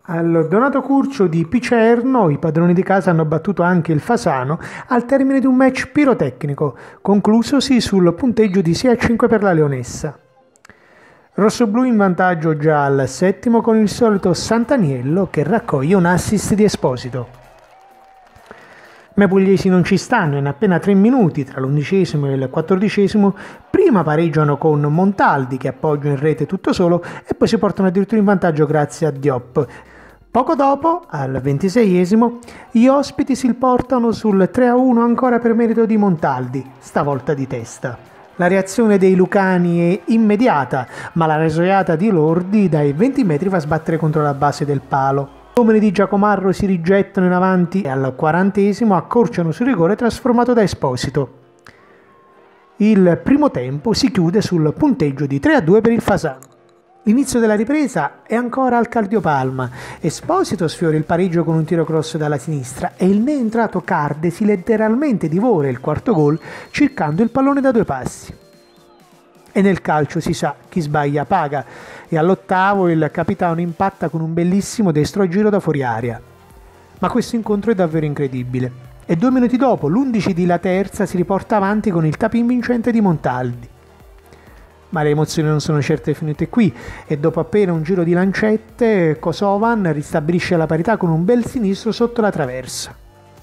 Al Donato Curcio di Picerno i padroni di casa hanno battuto anche il Fasano al termine di un match pirotecnico, conclusosi sul punteggio di 6-5 per la Leonessa. Rossoblu in vantaggio già al settimo con il solito Sant'Aniello che raccoglie un assist di Esposito. Ma i pugliesi non ci stanno, in appena 3 minuti tra l'11° e il 14° prima pareggiano con Montaldi che appoggia in rete tutto solo e poi si portano addirittura in vantaggio grazie a Diop. Poco dopo, al 26°, gli ospiti si portano sul 3-1 ancora per merito di Montaldi, stavolta di testa. La reazione dei lucani è immediata, ma la rasoiata di Lordi dai 20 metri va a sbattere contro la base del palo. Gli uomini di Giacomarro si rigettano in avanti e al 40° accorciano sul rigore trasformato da Esposito. Il primo tempo si chiude sul punteggio di 3-2 per il Fasano. L'inizio della ripresa è ancora al cardiopalma. Esposito sfiora il pareggio con un tiro cross dalla sinistra e il neoentrato Carde si letteralmente divora il quarto gol cercando il pallone da 2 passi. E nel calcio si sa, chi sbaglia paga, e all'8° il capitano impatta con un bellissimo destro a giro da fuori aria. Ma questo incontro è davvero incredibile. E 2 minuti dopo, l'11 di La Terza si riporta avanti con il tapin vincente di Montaldi. Ma le emozioni non sono certe finite qui e dopo appena un giro di lancette Kosovan ristabilisce la parità con un bel sinistro sotto la traversa.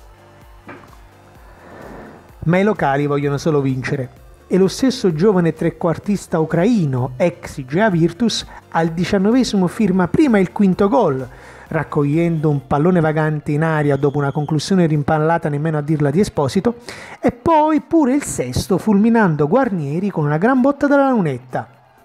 Ma i locali vogliono solo vincere e lo stesso giovane trequartista ucraino ex Gea Virtus al 19° firma prima il quinto gol, raccogliendo un pallone vagante in aria dopo una conclusione rimpallata nemmeno a dirla di Esposito, e poi pure il sesto fulminando Guarnieri con una gran botta dalla lunetta.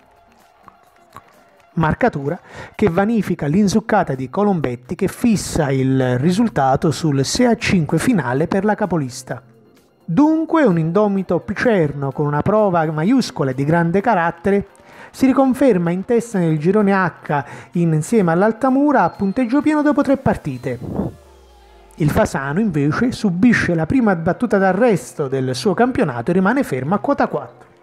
Marcatura che vanifica l'insuccata di Colombetti che fissa il risultato sul 6-5 finale per la capolista. Dunque un indomito Picerno con una prova maiuscola e di grande carattere si riconferma in testa nel girone H insieme all'Altamura a punteggio pieno dopo 3 partite. Il Fasano invece subisce la prima battuta d'arresto del suo campionato e rimane fermo a quota 4.